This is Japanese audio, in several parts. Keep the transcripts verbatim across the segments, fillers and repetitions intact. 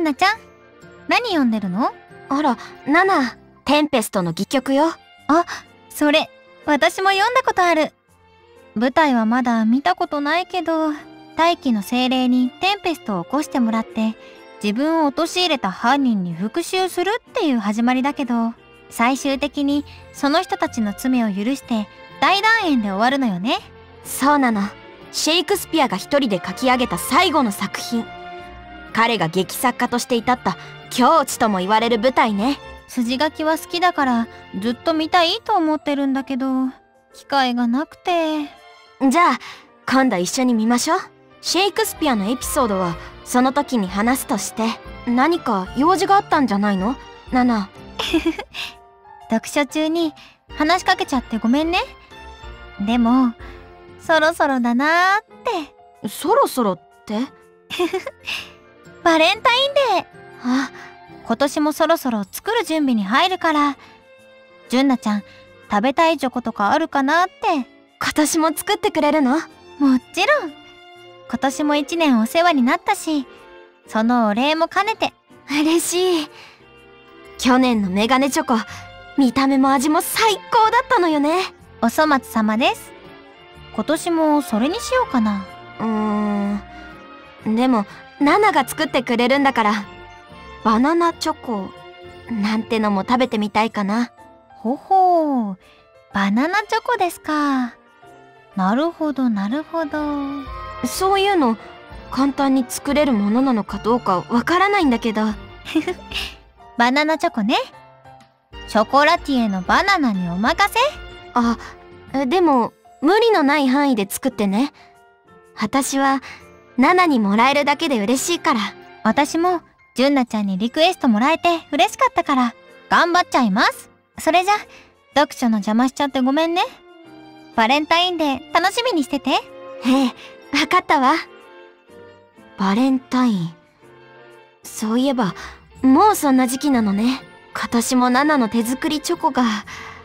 ンナちゃん、何読んでるの？ あら、ナナ、テンペストの戯曲よ。 あ、それ、私も読んだことある。舞台はまだ見たことないけど、大気の精霊にテンペストを起こしてもらって、自分を陥れた犯人に復讐するっていう始まりだけど、最終的にその人たちの罪を許して大団円で終わるのよね。 そうなの。シェイクスピアが一人で書き上げた最後の作品。彼が劇作家として至った境地とも言われる舞台ね。 筋書きは好きだからずっと見たいと思ってるんだけど、機会がなくて。 じゃあ今度一緒に見ましょう。シェイクスピアのエピソードはその時に話すとして。何か用事があったんじゃないの、ナナ？ 読書中に話しかけちゃってごめんね。でもそろそろだなーって。 そろそろってバレンタインデー。 あ、 今年もそろそろ作る準備に入るから、ジュンナちゃん食べたいチョコとかあるかなって。 今年も作ってくれるの？ もちろん。今年も一年お世話になったし、そのお礼も兼ねて。 嬉しい。去年のメガネチョコ、見た目も味も最高だったのよね。 お粗末様です。今年もそれにしようかな。 うーん。でも、ナナが作ってくれるんだから、バナナチョコなんてのも食べてみたいかな。 ほほう、バナナチョコですか。なるほどなるほど。 そういうの簡単に作れるものなのかどうかわからないんだけど。 バナナチョコね。ショコラティエのバナナにお任せ。 あ、でも無理のない範囲で作ってね。私はナナにもらえるだけで嬉しいから。 私もジュンナちゃんにリクエストもらえて嬉しかったから頑張っちゃいます。それじゃ読書の邪魔しちゃってごめんね。バレンタインデー楽しみにしてて。 ええ、わかったわ。バレンタイン。そういえばもうそんな時期なのね。今年もナナの手作りチョコが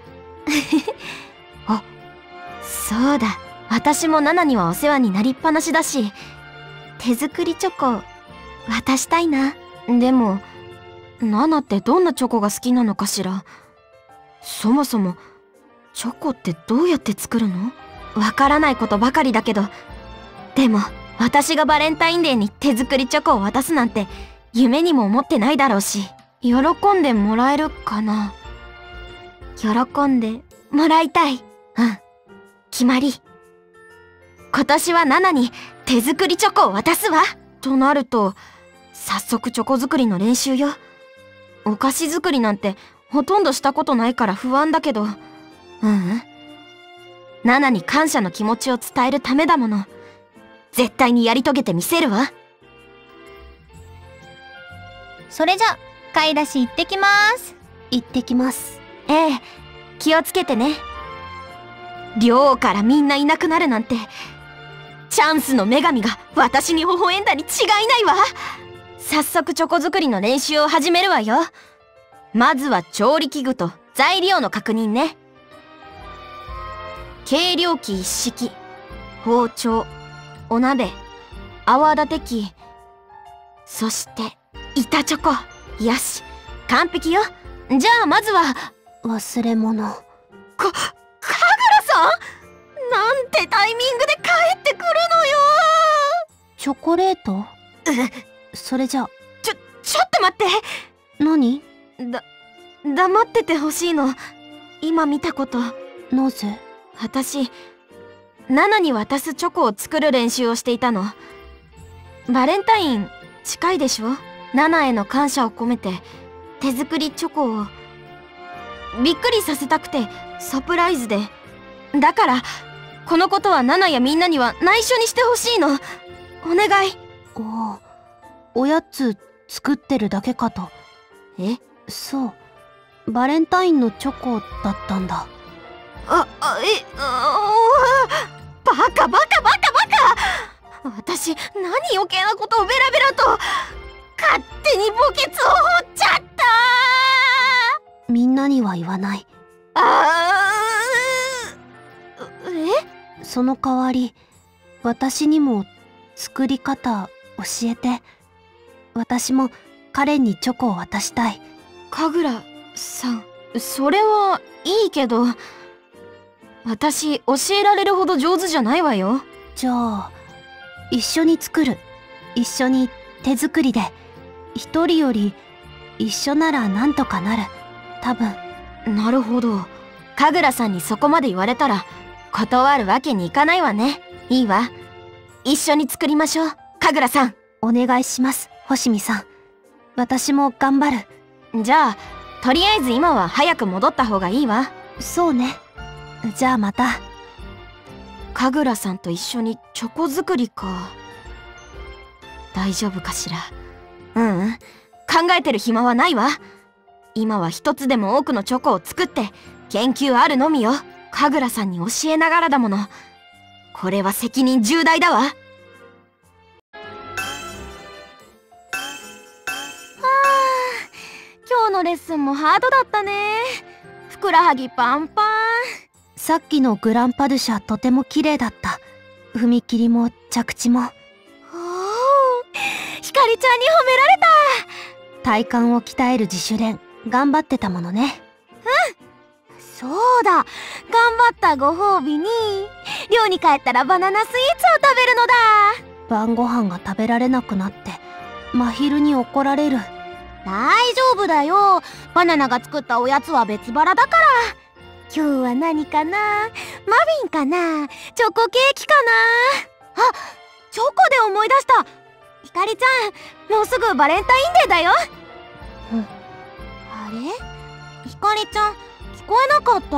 あ、そうだ。私もナナにはお世話になりっぱなしだし、手作りチョコ渡したいな。でもナナってどんなチョコが好きなのかしら。そもそもチョコってどうやって作るの？わからないことばかりだけど、でも私がバレンタインデーに手作りチョコを渡すなんて夢にも思ってないだろうし、喜んでもらえるかな。喜んでもらいたい。うん、決まり。今年はナナに手作りチョコを渡すわ。となると早速チョコ作りの練習よ。お菓子作りなんてほとんどしたことないから不安だけど、ううん、ナナに感謝の気持ちを伝えるためだもの。絶対にやり遂げてみせるわ。 それじゃ買い出し行ってきます。 行ってきます。ええ、気をつけてね。寮からみんないなくなるなんて、チャンスの女神が私に微笑んだに違いないわ。早速チョコ作りの練習を始めるわよ。まずは調理器具と材料の確認ね。計量器一式、包丁、お鍋、泡立て器、そして板チョコ。よし、完璧よ。じゃあまずは忘れ物。 か、神楽さん、なんてタイミングで帰ってくるのよ。 チョコレート？それじゃ。 ちょ、ちょっと待って。 何？ だ、黙っててほしいの。今見たこと。 なぜ？ 私、ナナに渡すチョコを作る練習をしていたの。バレンタイン近いでしょ。ナナへの感謝を込めて手作りチョコをびっくりさせたくてサプライズで。だからこのことはナナやみんなには内緒にしてほしいの。お願い。 おお、おやつ作ってるだけかと。 え？ そう、バレンタインのチョコだったんだ。 あ、あ、え、あ、バカバカバカバカ。私、何余計なことをベラベラと。勝手に墓穴を掘っちゃった。 みんなには言わない。 あー、え？ その代わり、私にも作り方教えて。私もカレンにチョコを渡したい。 神楽さん、それはいいけど、私教えられるほど上手じゃないわよ。 じゃあ一緒に作る。一緒に手作りで。一人より一緒ならなんとかなる。多分。 なるほど。神楽さんにそこまで言われたら断るわけにいかないわね。いいわ、一緒に作りましょう。神楽さん、 お願いします、星見さん。私も頑張る。 じゃあとりあえず今は早く戻った方がいいわ。 そうね。じゃあまた。 神楽さんと一緒にチョコ作りか。大丈夫かしら。ううん、考えてる暇はないわ。今は一つでも多くのチョコを作って研究あるのみよ。神楽さんに教えながらだもの。これは責任重大だわ。はあ、今日のレッスンもハードだったね。ふくらはぎパンパン。 さっきのグランパドゥシャとても綺麗だった。踏み切りも着地も。 おお、ひかりちゃんに褒められた。 体幹を鍛える自主練頑張ってたものね。 うん、そうだ。頑張ったご褒美に寮に帰ったらバナナスイーツを食べるのだ。 晩ご飯が食べられなくなって真昼に怒られる。 大丈夫だよ。バナナが作ったおやつは別腹だから。今日は何かな。マフィンかな。チョコケーキかな。あ、チョコで思い出した。ひかりちゃん、もうすぐバレンタインデーだよ。 うん、 あれ、ひかりちゃん聞こえなかった？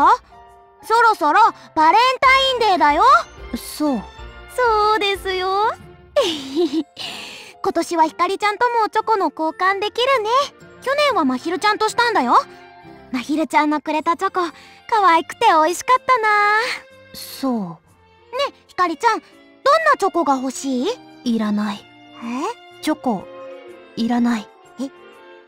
そろそろバレンタインデーだよ。 そう。 そうですよ。今年はひかりちゃんともチョコの交換できるね。去年はまひるちゃんとしたんだよ。まひるちゃんのくれたチョコ可愛くて美味しかったな。 そう。 ねえひかりちゃん、どんなチョコが欲しい？ いらない。 え？ チョコいらない。 え？えー、なん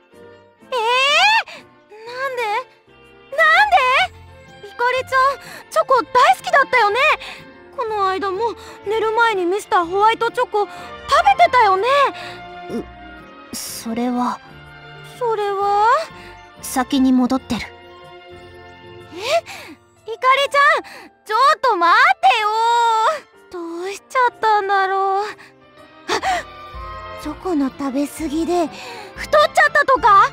で？なんで？ひかりちゃんチョコ大好きだったよね。この間も寝る前にミスターホワイトチョコ食べてたよね。 う、それは。 それは？ 先に戻ってる。え？ ひかりちゃん、ちょっと待ってよ。どうしちゃったんだろう。あ、チョコの食べ過ぎで太っちゃったとか？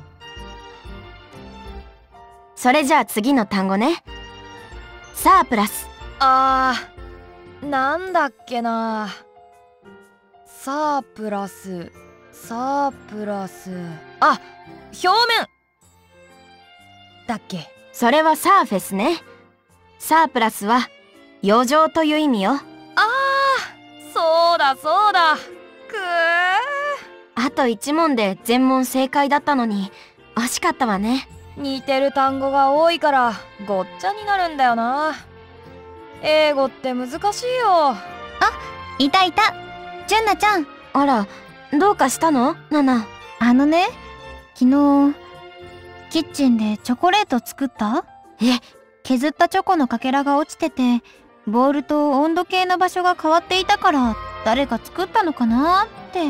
それじゃあ次の単語ね。サープラス。 あー、なんだっけな。サープラス、サープラス、あ、表面だっけ。 それはサーフェスね。サープラスは余剰という意味よ。 あー、そうだそうだ。くー、 あと一問で全問正解だったのに惜しかったわね。 似てる単語が多いからごっちゃになるんだよな。英語って難しいよ。 あ、いたいた。ジュンナちゃん。 あら、どうかしたの？ナナ。 あのね、昨日キッチンでチョコレート作った？ え？ 削ったチョコのかけらが落ちてて、ボールと温度計の場所が変わっていたから誰か作ったのかなって。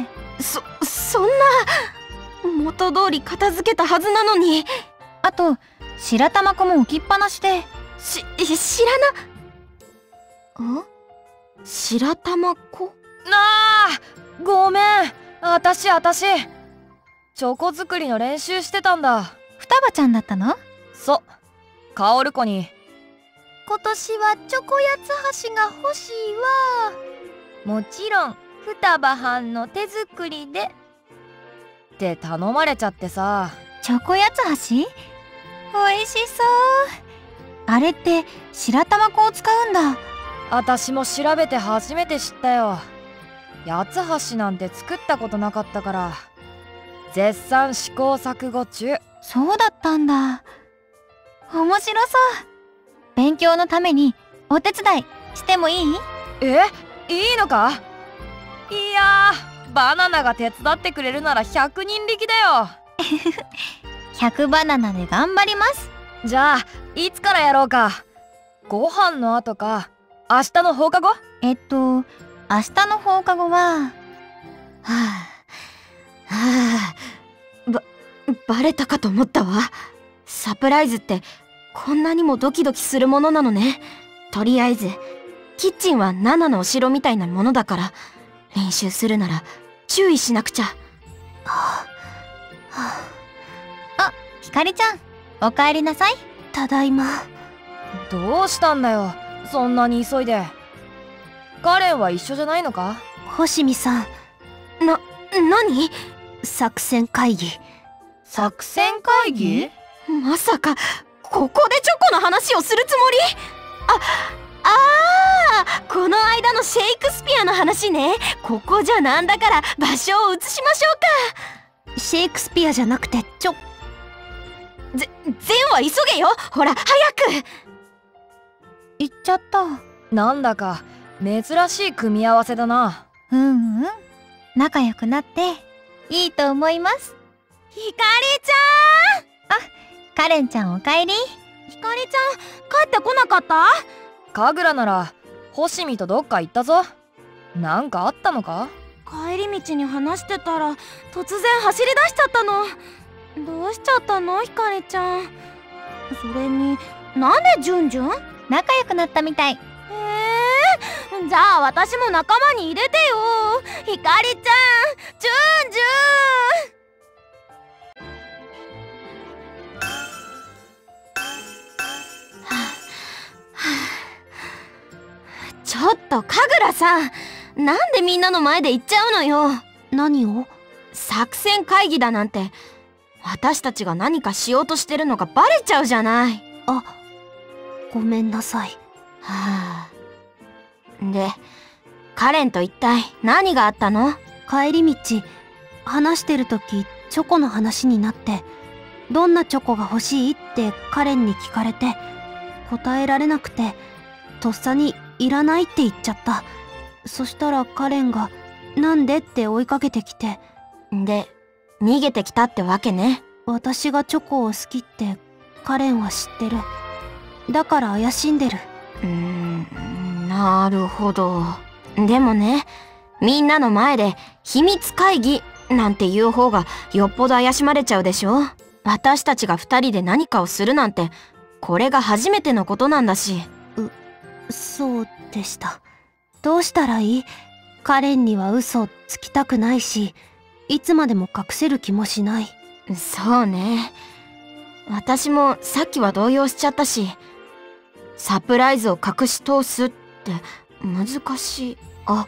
そ、そんな。元通り片付けたはずなのに。 あと白玉粉も置きっぱなしで。 し、知らな。ん？白玉粉？ なあ、ごめん。あたしあたしチョコ作りの練習してたんだ。 双葉ちゃんだったの？ そう、カオル子に今年はチョコ八つ橋が欲しいわ。 もちろん双葉藩の手作りでって頼まれちゃってさ。 チョコ八つ橋？美味しそう。あれって白玉粉を使うんだ。 あたしも調べて初めて知ったよ。八つ橋なんて作ったことなかったから絶賛試行錯誤中。 そうだったんだ。面白そう。勉強のためにお手伝いしてもいい？ え、いいのか？いやー、バナナが手伝ってくれるならひゃくにん力だよ。 ひゃくバナナで頑張ります。 じゃあいつからやろうか。ご飯の後か明日の放課後？ えっと明日の放課後は。 はあ、はあ、 バレたかと思ったわ。サプライズってこんなにもドキドキするものなのね。とりあえずキッチンはナナのお城みたいなものだから、練習するなら注意しなくちゃ。はあ、はあ、あ、ひかりちゃん、お帰りなさい。 ただいま。 どうしたんだよ、そんなに急いで。カレンは一緒じゃないのか？ 星見さん。 な、何？ 作戦会議。 作戦会議？ まさかここでチョコの話をするつもり？あ、あー、この間のシェイクスピアの話ね。ここじゃなんだから場所を移しましょうか。 シェイクスピアじゃなくてちょぜ、ゼンは急げよ。ほら早く。 行っちゃった。 なんだか珍しい組み合わせだな。 うんうん、仲良くなっていいと思います。 ひかりちゃん。 あ、カレンちゃんおかえり。 ひかりちゃん帰ってこなかった？ 神楽なら星見とどっか行ったぞ。なんかあったのか？ 帰り道に話してたら突然走り出しちゃったの。どうしちゃったのひかりちゃん。それになんでジュンジュン？ 仲良くなったみたい。 へえ、じゃあ私も仲間に入れてよ。ひかりちゃん、ジュンジュン。ちょっと神楽さん、なんでみんなの前で言っちゃうのよ。 何を？ 作戦会議だなんて、私たちが何かしようとしてるのがバレちゃうじゃない。 あ、ごめんなさい。 はあ。で、カレンと一体何があったの？ 帰り道話してる時チョコの話になって、どんなチョコが欲しいってカレンに聞かれて答えられなくて、とっさにいらないって言っちゃった。そしたらカレンがなんでって追いかけてきて、 で逃げてきたってわけね。 私がチョコを好きってカレンは知ってる。だから怪しんでる。 うーん、なるほど。でもね、みんなの前で秘密会議なんて言う方がよっぽど怪しまれちゃうでしょ。私たちが二人で何かをするなんて、これが初めてのことなんだし。 そうでした。どうしたらいい？カレンには嘘つきたくないし、いつまでも隠せる気もしない。 そうね。私もさっきは動揺しちゃったし、サプライズを隠し通すって難しい。あ、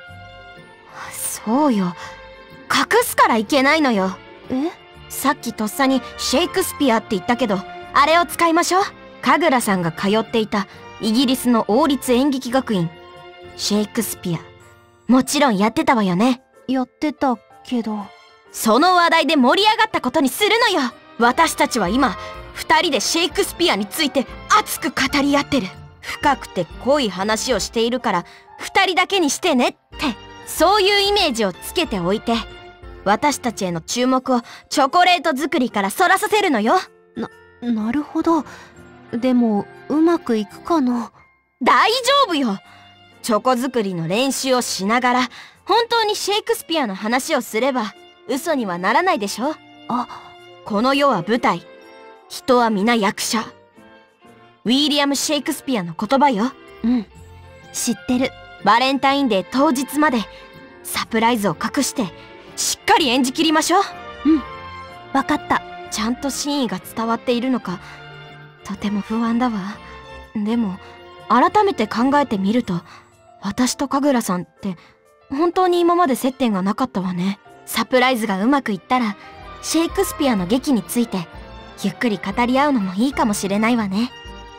そうよ。隠すからいけないのよ。 え？ さっきとっさにシェイクスピアって言ったけど、あれを使いましょう。神楽さんが通っていたイギリスの王立演劇学院、シェイクスピア。もちろんやってたわよね。 やってたけど。 その話題で盛り上がったことにするのよ。私たちは今、二人でシェイクスピアについて熱く語り合ってる。深くて濃い話をしているから、二人だけにしてねって、そういうイメージをつけておいて、私たちへの注目をチョコレート作りからそらさせるのよ。 な、なるほど。でも、うまくいくかな？ 大丈夫よ。チョコ作りの練習をしながら、本当にシェイクスピアの話をすれば、嘘にはならないでしょ。 あ、 この世は舞台。人は皆役者。ウィリアム・シェイクスピアの言葉よ。 うん、知ってる。 バレンタインデー当日まで、サプライズを隠して、しっかり演じきりましょう。 うん、わかった。 ちゃんと真意が伝わっているのか、とても不安だわ。でも、改めて考えてみると、私と神楽さんって、本当に今まで接点がなかったわね。サプライズがうまくいったら、シェイクスピアの劇について、ゆっくり語り合うのもいいかもしれないわね。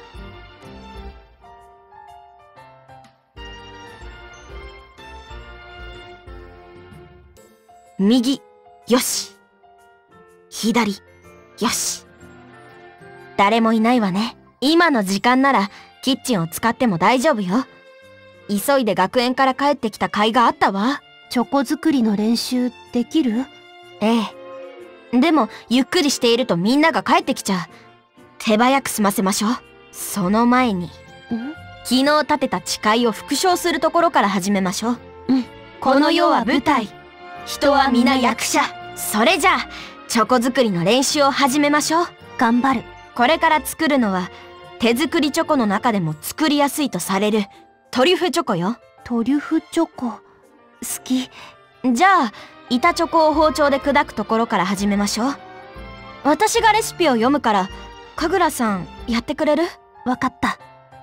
右、よし。左、よし。誰もいないわね。今の時間なら、キッチンを使っても大丈夫よ。急いで学園から帰ってきた甲斐があったわ。 チョコ作りの練習できる？ ええ。でも、ゆっくりしているとみんなが帰ってきちゃう。手早く済ませましょう。その前に、 ん？ 昨日立てた誓いを復唱するところから始めましょう。 うん。 この世は舞台。人は皆役者。それじゃあ、 チョコ作りの練習を始めましょう。 頑張る。 これから作るのは手作りチョコの中でも作りやすいとされるトリュフチョコよ。 トリュフチョコ好き。 じゃあ板チョコを包丁で砕くところから始めましょう。私がレシピを読むから神楽さんやってくれる？ わかった。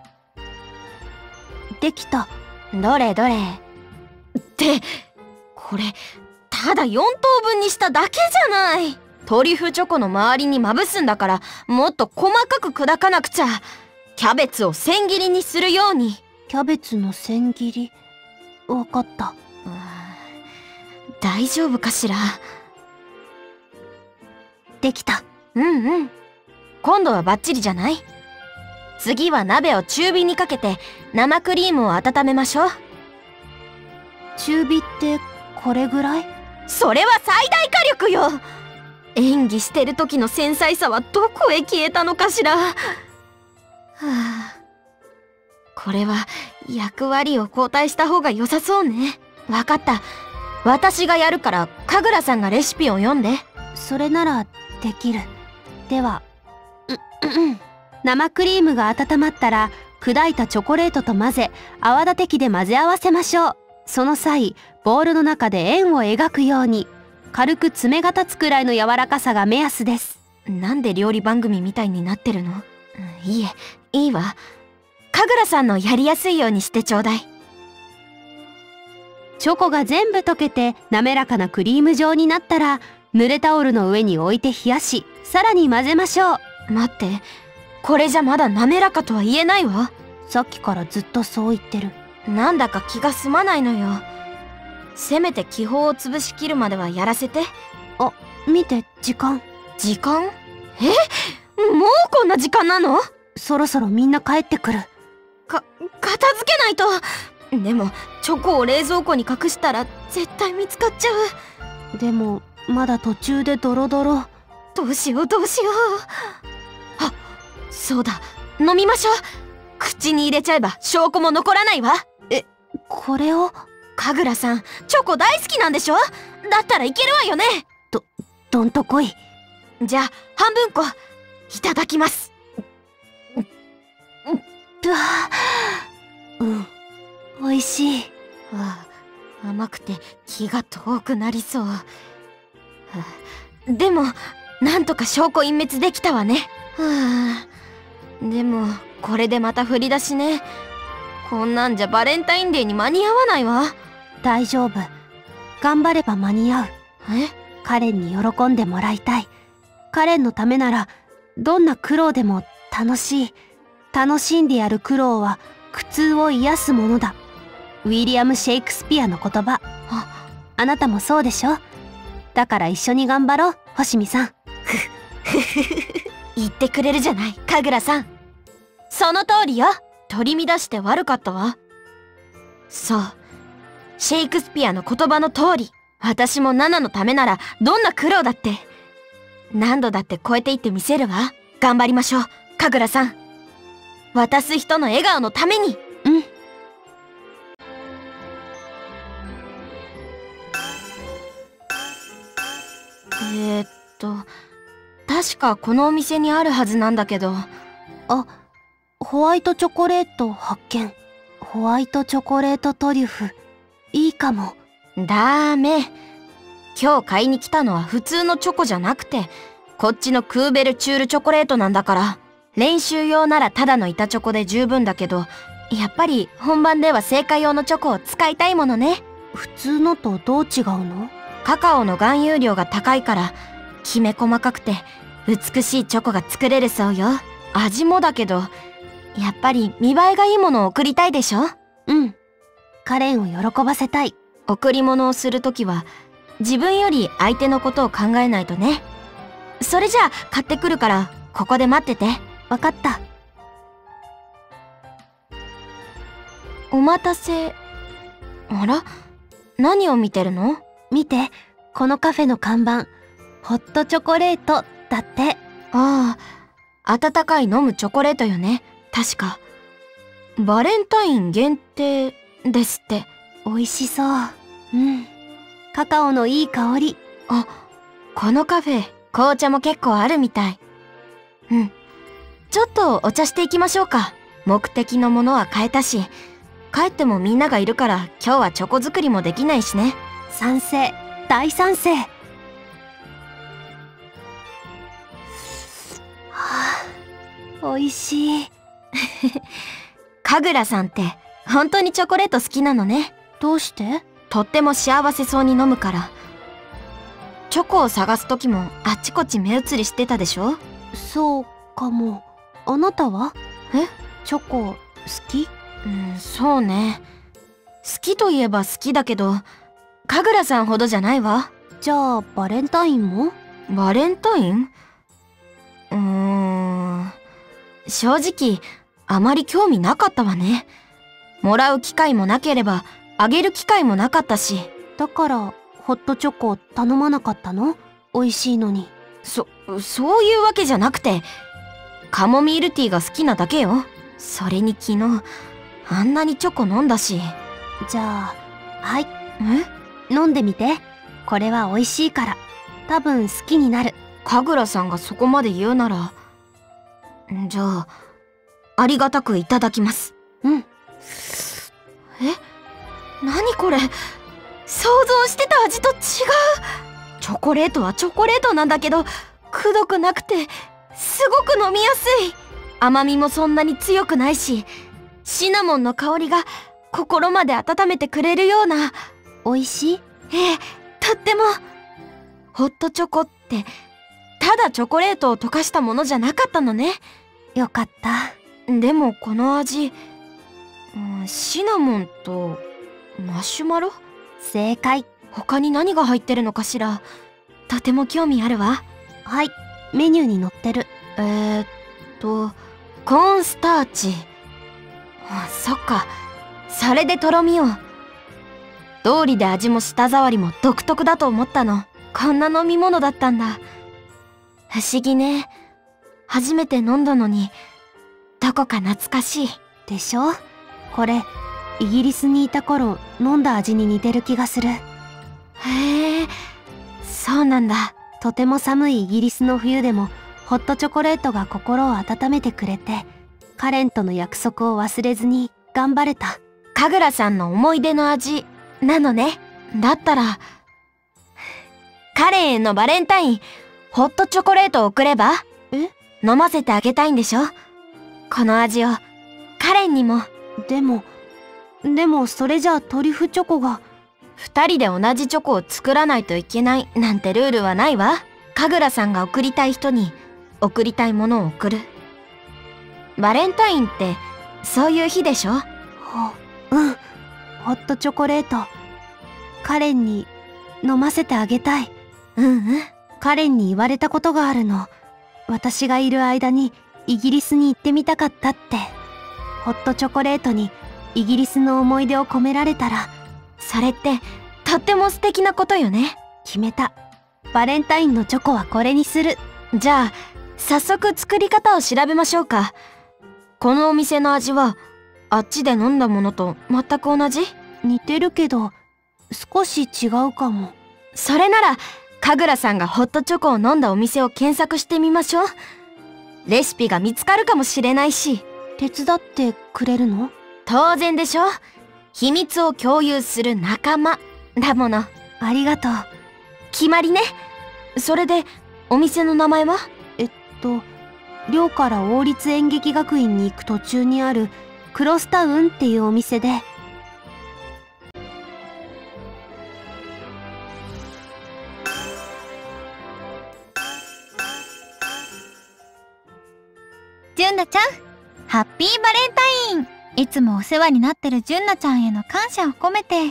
できた。 どれどれ。ってこれただよん等分にしただけじゃない。トリュフチョコの周りにまぶすんだからもっと細かく砕かなくちゃ。キャベツを千切りにするように。 キャベツの千切り。わかった。 大丈夫かしら。 できた。 うんうん。今度はバッチリじゃない？次は鍋を中火にかけて生クリームを温めましょう。 中火ってこれぐらい？ それは最大火力よ。演技してる時の繊細さはどこへ消えたのかしら。はあ、これは役割を交代した方が良さそうね。わかった。私がやるから神楽さんがレシピを読んで。 それならできる。では、ううう生クリームが温まったら砕いたチョコレートと混ぜ泡立て器で混ぜ合わせましょう。その際ボウルの中で円を描くように軽く爪が立つくらいの柔らかさが目安です。 なんで料理番組みたいになってるの？うん、いいえ、いいわ。神楽さんのやりやすいようにしてちょうだい。 チョコが全部溶けて滑らかなクリーム状になったら濡れタオルの上に置いて冷やし、さらに混ぜましょう。 待って、これじゃまだ滑らかとは言えないわ。 さっきからずっとそう言ってる。 なんだか気が済まないのよ。せめて気泡を潰しきるまではやらせて。 あ、見て、時間。 時間？え？もうこんな時間なの？ そろそろみんな帰ってくる。 か、片付けないと。でもチョコを冷蔵庫に隠したら絶対見つかっちゃう。 でもまだ途中でドロドロ。 どうしようどうしよう。あ、そうだ、飲みましょう。口に入れちゃえば証拠も残らないわ。 え、これを？ 神楽さん、チョコ大好きなんでしょ？だったらいけるわよね。 ど、どんとこい。 じゃあ半分こいただきます。 うわぁ、うん、美味しい。 わあ、甘くて気が遠くなりそう。はあ、でもなんとか証拠隠滅できたわね。はあ、でもこれでまた振り出しね。こんなんじゃバレンタインデーに間に合わないわ。 大丈夫。頑張れば間に合う。 え？ カレンに喜んでもらいたい。カレンのためならどんな苦労でも楽しい。楽しんでやる苦労は苦痛を癒すものだ。ウィリアム・シェイクスピアの言葉。あ、あなたもそうでしょ？だから一緒に頑張ろう、星見さん。 言ってくれるじゃない、神楽さん。その通りよ。取り乱して悪かったわ。そう、シェイクスピアの言葉の通り、私もナナのためならどんな苦労だって何度だって超えていってみせるわ。頑張りましょう、神楽さん。渡す人の笑顔のために。 うん。 えー、っと確かこのお店にあるはずなんだけど。 あ、ホワイトチョコレート発見。ホワイトチョコレートトリュフ。いいかも。 ダメ。今日買いに来たのは普通のチョコじゃなくて、こっちのクーベルチュールチョコレートなんだから。練習用ならただの板チョコで十分だけど、やっぱり本番では製菓用のチョコを使いたいものね。 普通のとどう違うの？ カカオの含有量が高いからきめ細かくて美しいチョコが作れるそうよ。味もだけどやっぱり見栄えがいいものを送りたいでしょ？ うん。カレンを喜ばせたい。 贈り物をするときは自分より相手のことを考えないとね。それじゃあ買ってくるからここで待ってて。 わかった。 お待たせ。あら？何を見てるの？ 見て、このカフェの看板。ホットチョコレートだって。 ああ、温かい飲むチョコレートよね。確か。バレンタイン限定ですって。 美味しそう。うん。カカオのいい香り。 あ、このカフェ紅茶も結構あるみたい。うん。ちょっとお茶していきましょうか。目的のものは変えたし、帰ってもみんながいるから今日はチョコ作りもできないしね。 賛成、大賛成。はあ、おいしい。 神楽さんって本当にチョコレート好きなのね。 どうして？ とっても幸せそうに飲むから。チョコを探す時もあっちこっち目移りしてたでしょ？ そうかも。あなたは？ え？ チョコ好き？ うん、そうね。好きといえば好きだけど、神楽さんほどじゃないわ。 じゃあバレンタインも？ バレンタイン？うーん。正直、あまり興味なかったわね。もらう機会もなければ、あげる機会もなかったし。 だから、ホットチョコ頼まなかったの？美味しいのに。 そ、そういうわけじゃなくて、カモミールティーが好きなだけよ。それに昨日、あんなにチョコ飲んだし。 じゃあ、はい。 え？ 飲んでみて。これは美味しいから。多分好きになる。 神楽さんがそこまで言うなら、じゃあ、ありがたくいただきます。 うん。 え？何これ？想像してた味と違う。チョコレートはチョコレートなんだけど、くどくなくて、すごく飲みやすい。甘みもそんなに強くないし、シナモンの香りが心まで温めてくれるような。 美味しい？ ええ、とっても。ホットチョコって、ただチョコレートを溶かしたものじゃなかったのね。 よかった。 でもこの味、うん、シナモンとマシュマロ？ 正解。 他に何が入ってるのかしら。とても興味あるわ。 はい、メニューに載ってる。 えー、っと、コーンスターチ。あ、そっか。それでとろみを。道理で味も舌触りも独特だと思ったの。こんな飲み物だったんだ。不思議ね。初めて飲んだのに、どこか懐かしい。 でしょ？これ、イギリスにいた頃飲んだ味に似てる気がする。 へえ、そうなんだ。 とても寒いイギリスの冬でも、ホットチョコレートが心を温めてくれて、カレンとの約束を忘れずに頑張れた。 神楽さんの思い出の味なのね。だったら、カレンへのバレンタイン、ホットチョコレートを送れば？ え？ 飲ませてあげたいんでしょ？この味を、カレンにも。 でも、でもそれじゃあトリュフチョコが。 二人で同じチョコを作らないといけないなんてルールはないわ。神楽さんが送りたい人に、送りたいものを送る。バレンタインって、そういう日でしょ？ ほ、うん。ホットチョコレート。カレンに飲ませてあげたい。 うんうん。 カレンに言われたことがあるの。私がいる間にイギリスに行ってみたかったって。ホットチョコレートにイギリスの思い出を込められたら。 それってとっても素敵なことよね。 決めた。バレンタインのチョコはこれにする。 じゃあ早速作り方を調べましょうか。このお店の味はあっちで飲んだものと全く同じ？ 似てるけど少し違うかも。 それなら神楽さんがホットチョコを飲んだお店を検索してみましょう。レシピが見つかるかもしれないし。 手伝ってくれるの？ 当然でしょ。秘密を共有する仲間だもの。 ありがとう。 決まりね。それでお店の名前は？ えっと寮から王立演劇学院に行く途中にあるクロスタウンっていうお店で。 純奈ちゃん、ハッピーバレンタイン。いつもお世話になってる純奈ちゃんへの感謝を込めて。はい、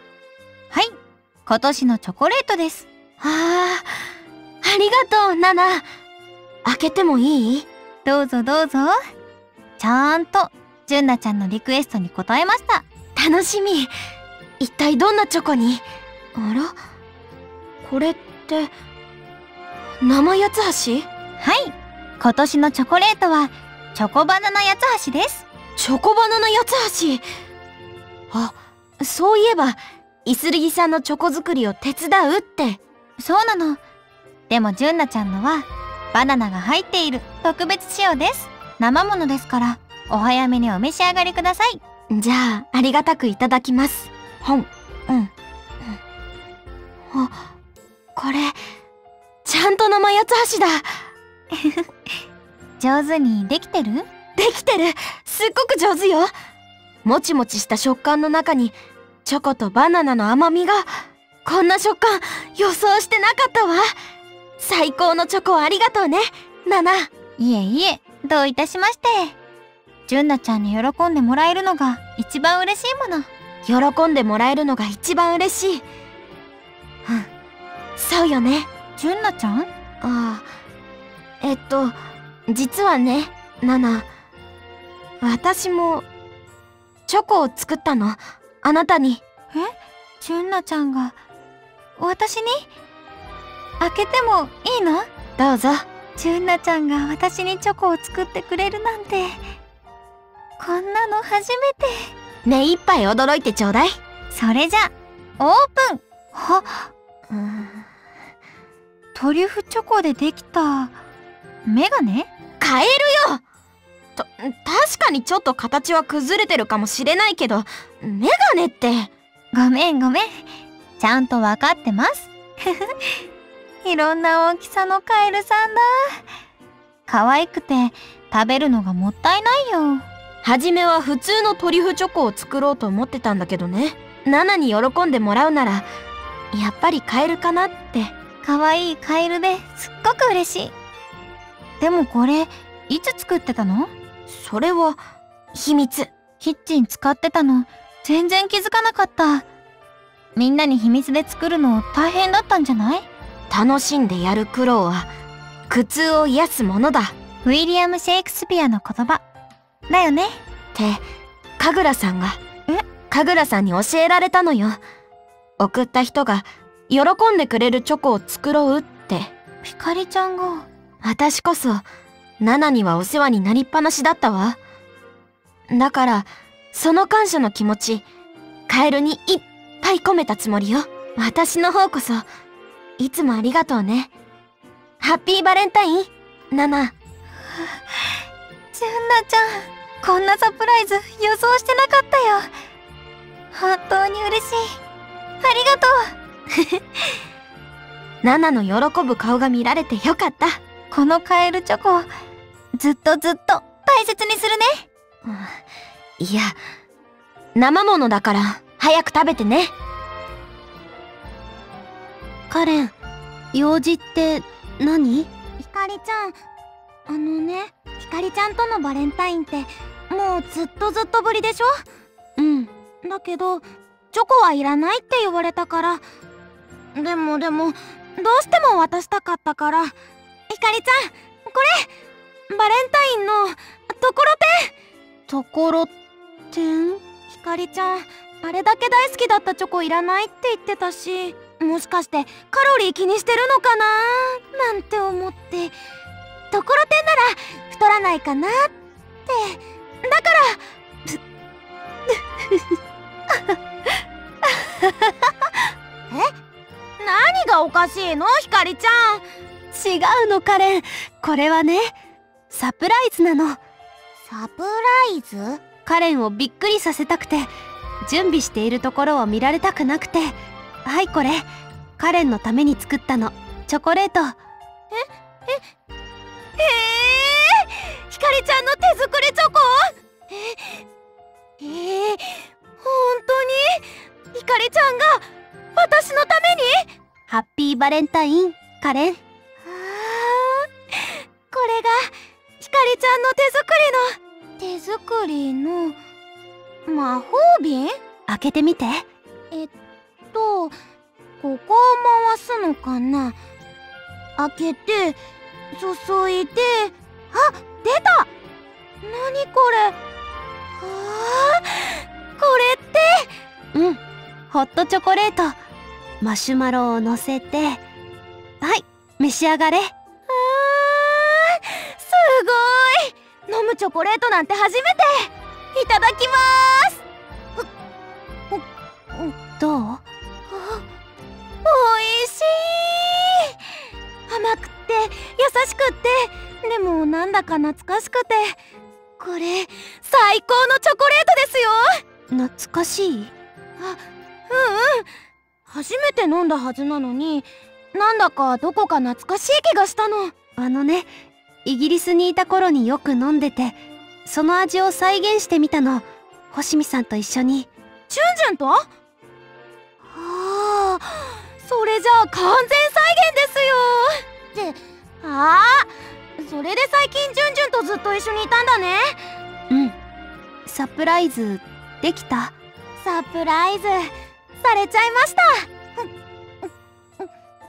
今年のチョコレートです。 ああ、ありがとう、ナナ。開けてもいい？ どうぞどうぞ。ちゃんと純奈ちゃんのリクエストに応えました。 楽しみ。一体どんなチョコに？あら？これって、生八つ橋？ はい、今年のチョコレートはチョコバナナ八つ橋です。 チョコバナナ八つ橋。あ、そういえばイスルギさんのチョコ作りを手伝うって。 そうなの。 でも純奈ちゃんのはバナナが入っている特別仕様です。生ものですからお早めにお召し上がりください。 じゃあ、ありがたくいただきます。ほん。うん。うん。あ、これ、ちゃんと生八つ橋だ。 上手にできてる？ できてる。すっごく上手よ。もちもちした食感の中に、チョコとバナナの甘みが、こんな食感、予想してなかったわ。最高のチョコをありがとうね、ナナ。 いえいえ、どういたしまして。純奈ちゃんに喜んでもらえるのが一番嬉しいもの。 喜んでもらえるのが一番嬉しい。うん、そうよね。 純奈ちゃん？ ああ、えっと、実はね、ナナ。私も、チョコを作ったの。あなたに。 え？純奈ちゃんが、私に？開けてもいいの？ どうぞ。 純奈ちゃんが私にチョコを作ってくれるなんて、こんなの初めて。 目いっぱい驚いてちょうだい。 それじゃ、オープン。はっ、 うーん、 トリュフチョコでできたメガネ？ 買えるよ。と、確かにちょっと形は崩れてるかもしれないけど、メガネって。 ごめんごめん。ちゃんとわかってます。いろんな大きさのカエルさんだ。可愛くて食べるのがもったいないよ。 はじめは普通のトリュフチョコを作ろうと思ってたんだけどね。ナナに喜んでもらうなら、やっぱりカエルかなって。 可愛いカエルですっごく嬉しい。でもこれ、いつ作ってたの？ それは、秘密。 キッチン使ってたの、全然気づかなかった。みんなに秘密で作るの大変だったんじゃない？ 楽しんでやる苦労は、苦痛を癒すものだ。 ウィリアム・シェイクスピアの言葉。だよね。 って、神楽さんが。 え？ 神楽さんに教えられたのよ。送った人が、喜んでくれるチョコを作ろうって。 ひかりちゃんが。 私こそ、ナナにはお世話になりっぱなしだったわ。だから、その感謝の気持ち、カエルにいっぱい込めたつもりよ。私の方こそ、いつもありがとうね。ハッピーバレンタイン、ナナ。 純奈ちゃん、こんなサプライズ予想してなかったよ。本当に嬉しい。ありがとう。 ナナの喜ぶ顔が見られてよかった。 このカエルチョコ、ずっとずっと大切にするね。 うん、いや、生ものだから早く食べてね。 カレン、用事って何？ ひかりちゃん、あのね、ひかりちゃんとのバレンタインってもうずっとずっとぶりでしょ？ うん。 だけど、チョコはいらないって言われたから。でもでも、どうしても渡したかったから。ひかりちゃん、これバレンタインのところてん。 ところてん？ ひかりちゃん、あれだけ大好きだったチョコいらないって言ってたし、もしかしてカロリー気にしてるのかななんて思って、ところてんなら太らないかなって。だからえ？何がおかしいの？ひかりちゃん。 違うのカレン。これはね、サプライズなの。 サプライズ？ カレンをびっくりさせたくて、準備しているところを見られたくなくて。はい、これカレンのために作ったの、チョコレート。えええー、ひかりちゃんの手作りチョコ？ええー、本当にひかりちゃんが私のために？ ハッピーバレンタイン、カレン。 あー、これがひかりちゃんの手作りの手作りの魔法瓶？ 開けてみて。 えっと、ここを回すのかな？開けて、注いで、あ、出た！何これ？あー、これって… うん、ホットチョコレート。マシュマロを乗せて、はい、召し上がれ。あー、 すごい！飲むチョコレートなんて初めて！いただきまーす！ どう？ おいしい！甘だか懐かしくて、これ最高のチョコレートですよ。 懐かしい？ あ、うんうん。初めて飲んだはずなのに、なんだかどこか懐かしい気がしたの。 あのね、イギリスにいた頃によく飲んでて、その味を再現してみたの。星見さんと一緒に。 ジュンジュンと？はあ、それじゃあ完全再現ですよ。って、ああ、それで最近ジュンジュンとずっと一緒にいたんだね。 うん。サプライズできた？ サプライズされちゃいました。は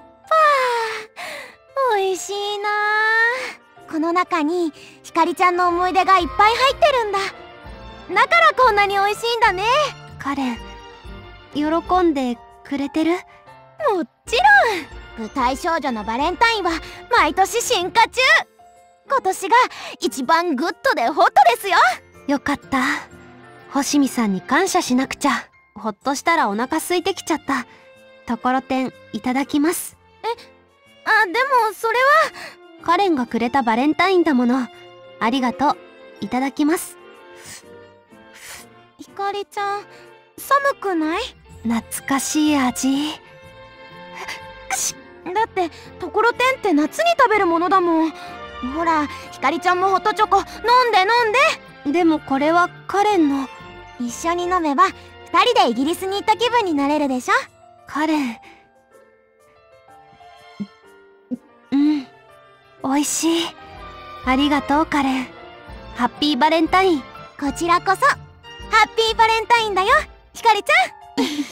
あ、美味しいな。この中にひかりちゃんの思い出がいっぱい入ってるんだ。だからこんなに美味しいんだね。 カレン、喜んでくれてる？ もちろん。舞台少女のバレンタインは毎年進化中。今年が一番グッドでホットですよ。 よかった。星見さんに感謝しなくちゃ。ほっとしたらお腹空いてきちゃった。ところてんいただきます。 え、あ、でもそれはカレンがくれたバレンタインだもの。ありがとう。いただきます。 ひかりちゃん、寒くない？ 懐かしい味。 だってところてんって夏に食べるものだもん。ほら、ひかりちゃんもホットチョコ飲んで飲んで。 でもこれはカレンの。 一緒に飲めば二人でイギリスに行った気分になれるでしょ。 カレン、うん、美味しい。ありがとうカレン。ハッピーバレンタイン。 こちらこそハッピーバレンタインだよ、ひかりちゃん。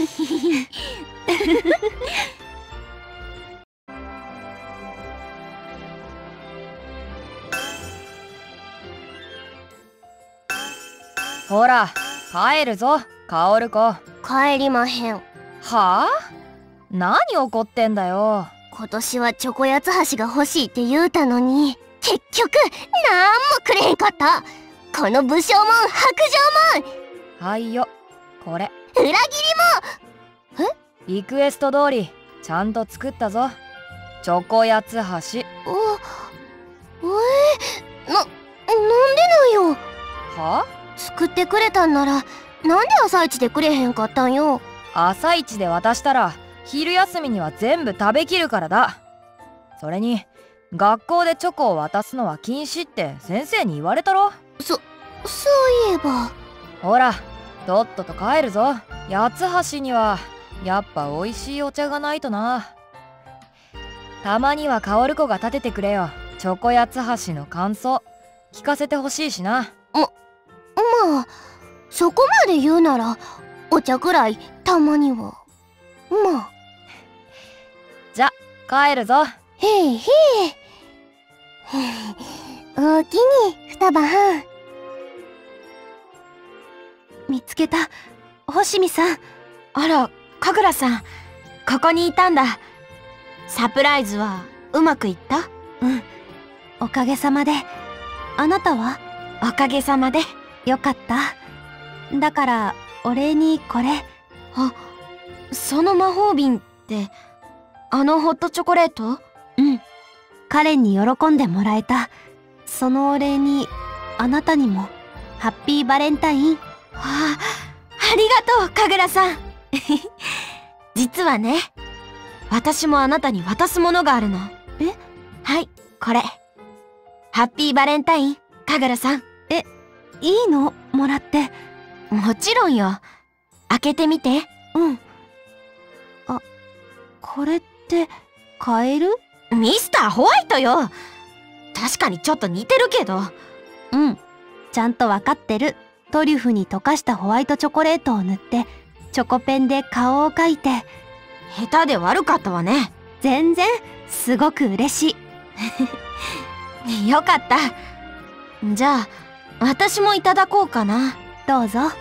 ほら帰るぞカオル子。 帰りまへん。 はあ？何怒ってんだよ。 今年はチョコ八つ橋が欲しいって言うたのに、結局なんもくれへんかった。この武将もん白状もん。 はいよ、これ裏切りも。え？ リクエスト通りちゃんと作ったぞ、チョコ八つ橋。 お、えー、な、なんでなんよ。 は？ 作ってくれたんならなんで朝一でくれへんかったんよ。 朝一で渡したら昼休みには全部食べきるからだ。それに学校でチョコを渡すのは禁止って先生に言われたろ。 そ、そういえば。 ほらとっとと帰るぞ。八つ橋にはやっぱ美味しいお茶がないとな。たまにはカオル子が立ててくれよ、チョコ八つ橋の感想聞かせてほしいしな。 ま、まあそこまで言うならお茶くらいたまには。まあじゃ帰るぞ。 へいへい。おおきに双葉はん。 見つけた。星見さん。 あら、神楽さん、ここにいたんだ。サプライズはうまくいった？ うん、おかげさまで。あなたは？ おかげさまで。 よかった。だからお礼にこれ。 あ、その魔法瓶ってあのホットチョコレート？ うん、カレンに喜んでもらえた。そのお礼にあなたにもハッピーバレンタイン。 ああ、ありがとう神楽さん。実はね、私もあなたに渡すものがあるの。 え？ はい、これ。ハッピーバレンタイン、神楽さん。 え、いいの？もらって。 もちろんよ。開けてみて。 うん。あ、これってカエル？ ミスターホワイトよ。確かにちょっと似てるけど。 うん、ちゃんとわかってる。トリュフに溶かしたホワイトチョコレートを塗ってチョコペンで顔を描いて。 下手で悪かったわね。 全然、すごく嬉しい。よかった。じゃあ私もいただこうかな。 どうぞ。は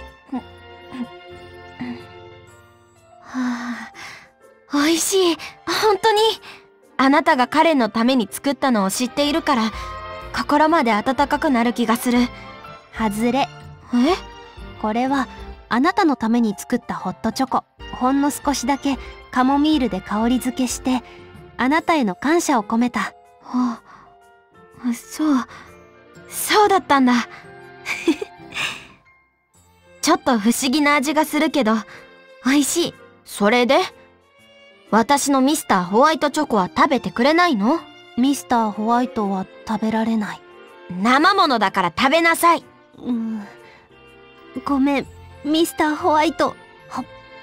あ、美味しい。本当に。あなたが彼のために作ったのを知っているから心まで温かくなる気がする。 外れ。 え？ これはあなたのために作ったホットチョコ。ほんの少しだけカモミールで香り付けしてあなたへの感謝を込めた。 あ、そう。 そうだったんだ。ちょっと不思議な味がするけど、美味しい。それで私のミスターホワイトチョコは食べてくれないの？ ミスターホワイトは食べられない。 生ものだから食べなさい。 うん。ごめん、ミスターホワイト。は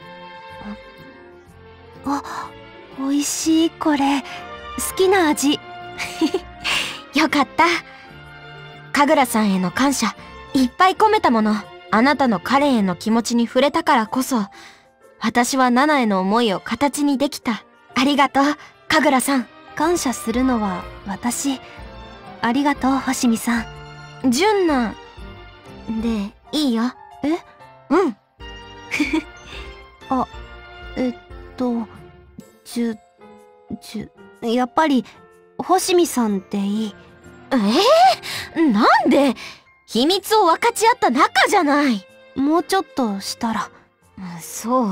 あ、美味しいこれ。好きな味。 よかった。神楽さんへの感謝いっぱい込めたもの。あなたのカレンへの気持ちに触れたからこそ、私はナナへの思いを形にできた。ありがとう、神楽さん。 感謝するのは私。ありがとう、星見さん。純奈でいいよ。 え？ うん。 あ、えっと、じゅ、じゅ、やっぱり、星見さんでいい。 えー、なんで？秘密を分かち合った仲じゃない。 もうちょっとしたら。 そう。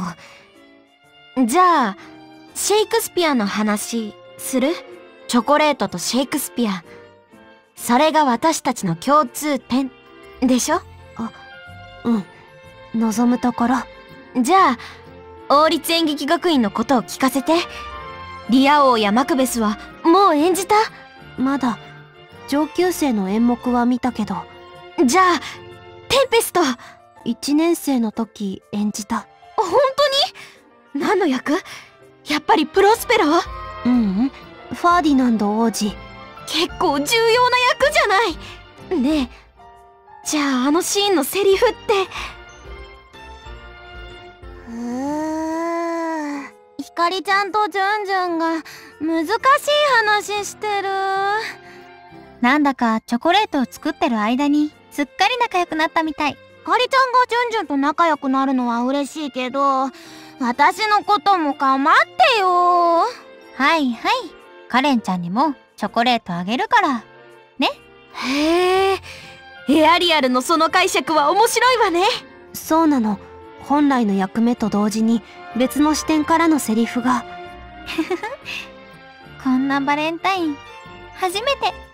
じゃあ、シェイクスピアの話する？チョコレートとシェイクスピア。それが私たちの共通点でしょ？ あ、うん。望むところ。 じゃあ、王立演劇学院のことを聞かせて。リア王やマクベスはもう演じた？ まだ、上級生の演目は見たけど。 じゃあ、テンペスト。 一年生の時演じた。 本当に？何の役？やっぱりプロスペラ？ ううん、ファーディナンド王子。 結構重要な役じゃない。ねえ、じゃああのシーンのセリフって。 うーん、ひかりちゃんとジュンジュンが難しい話してる。 なんだかチョコレートを作ってる間にすっかり仲良くなったみたい。 ひかりちゃんがジュンジュンと仲良くなるのは嬉しいけど、私のことも構ってよ。 はいはい、カレンちゃんにもチョコレートあげるからね。 へえ、エアリアルのその解釈は面白いわね。 そうなの。本来の役目と同時に別の視点からのセリフが。 こんなバレンタイン初めて。